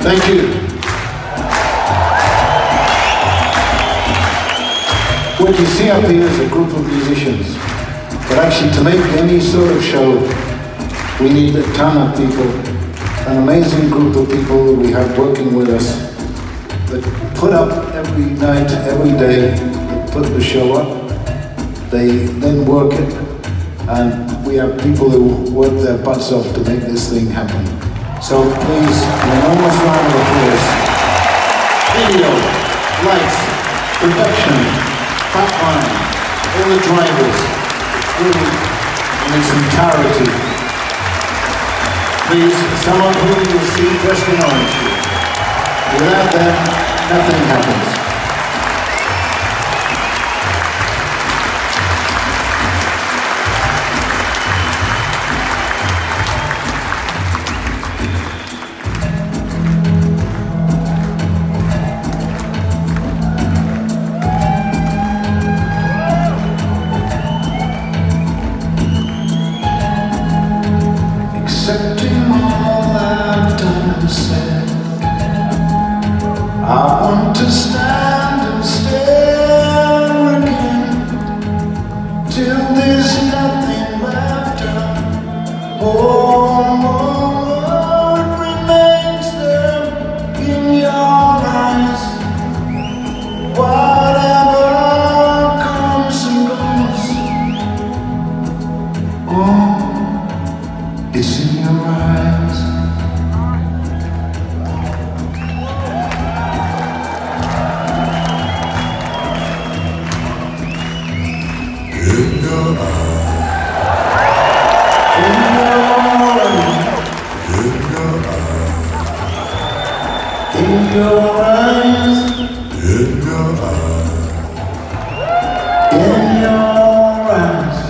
Thank you. What you see up here is a group of musicians. But actually, to make any sort of show, we need a ton of people, an amazing group of people that we have working with us that put up every night, every day, that put the show up. They then work it, and we have people who work their butts off to make this thing happen. So please, an enormous round of applause. Video, lights, production, frontline, all the drivers, really in its entirety. Please, some of whom you'll see dressed in orange here. Without them, nothing happens. Accepting all I've done and said, I want to stand and stare again till there's nothing left of. Oh, it remains there in your eyes. Whatever comes and goes, oh, it's in your eyes. In your eyes. In your eyes. In your eyes. In your eyes. In your eyes.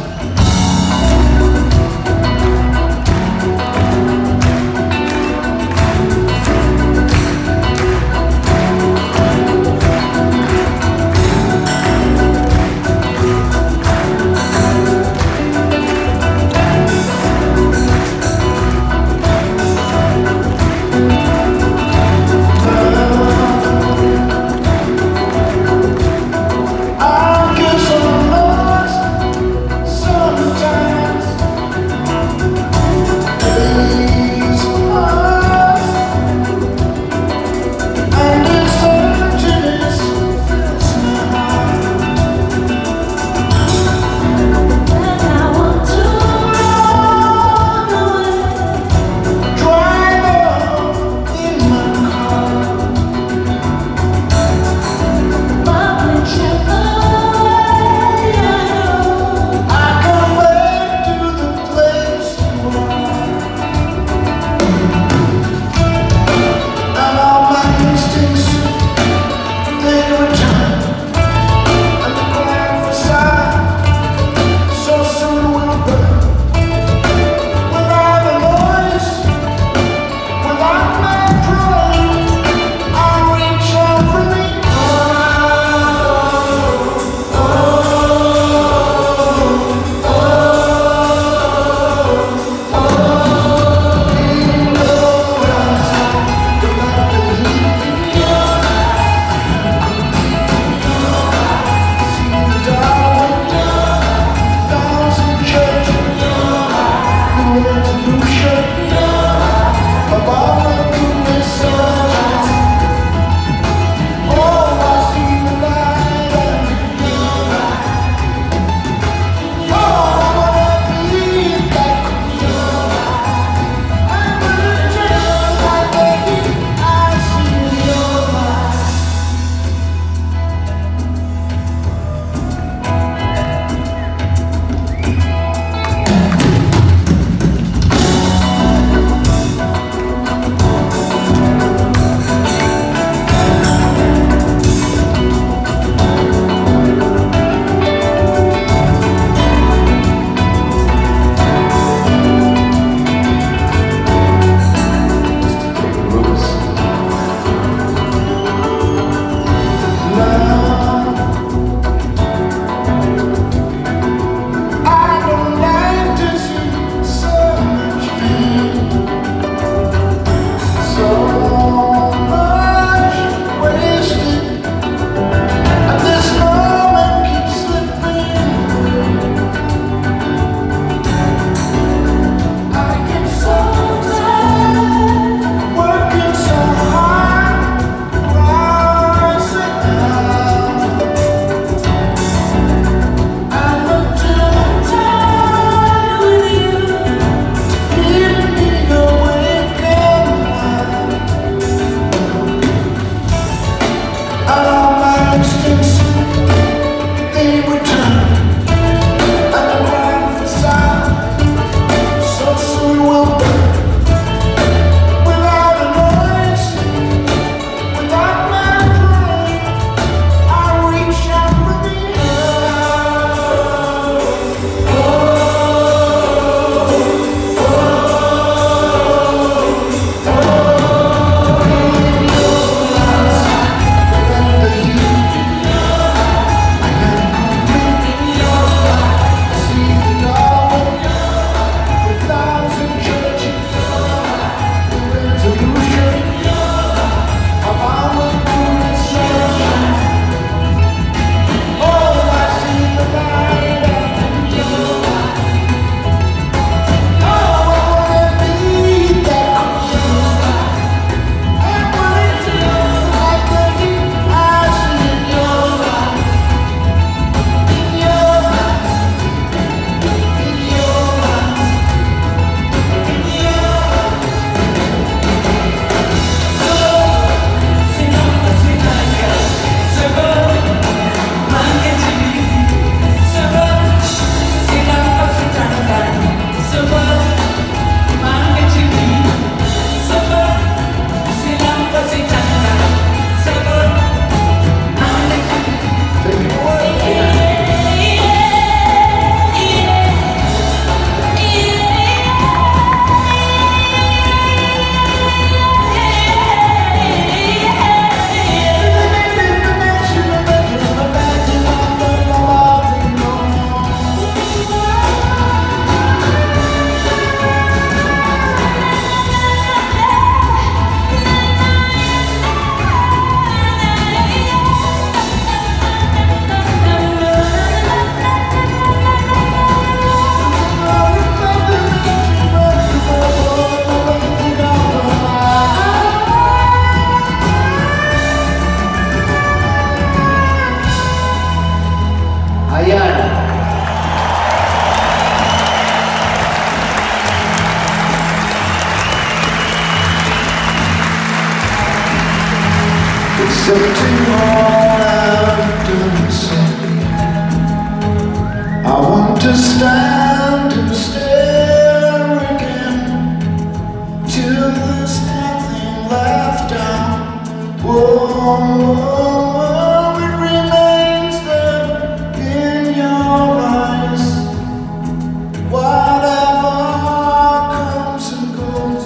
accepting all I've done, say I want to stand and stare again till there's nothing left out. Whoa, whoa, whoa, it remains there in your eyes. Whatever comes and goes,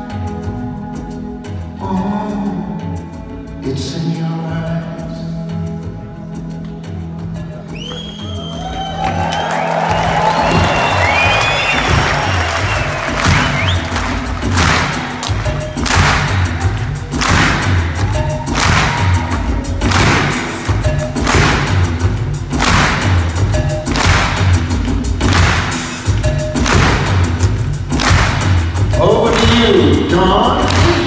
oh, it's in your eyes. Over to you, Dawn.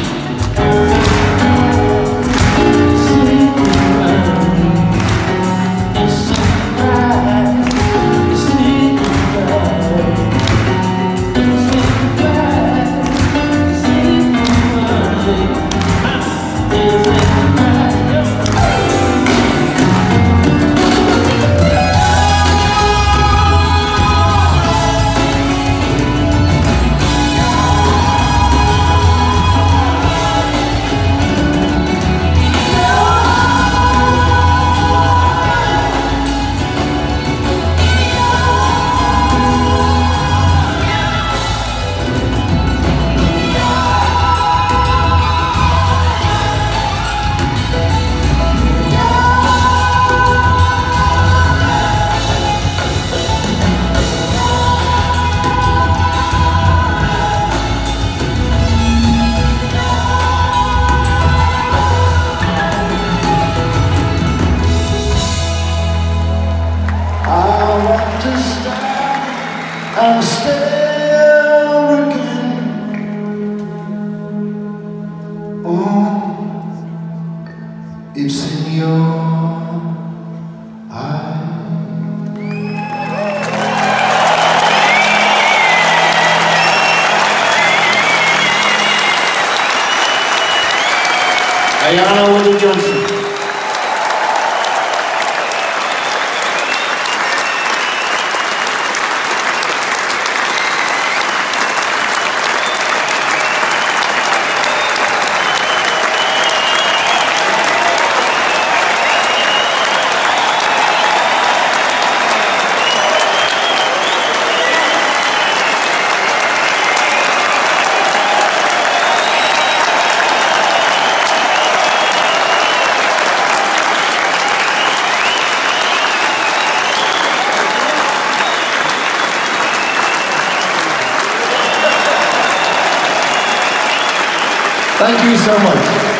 And stare again. Oh, it's in your eyes. Ayana Willie-Johnson. Thank you so much.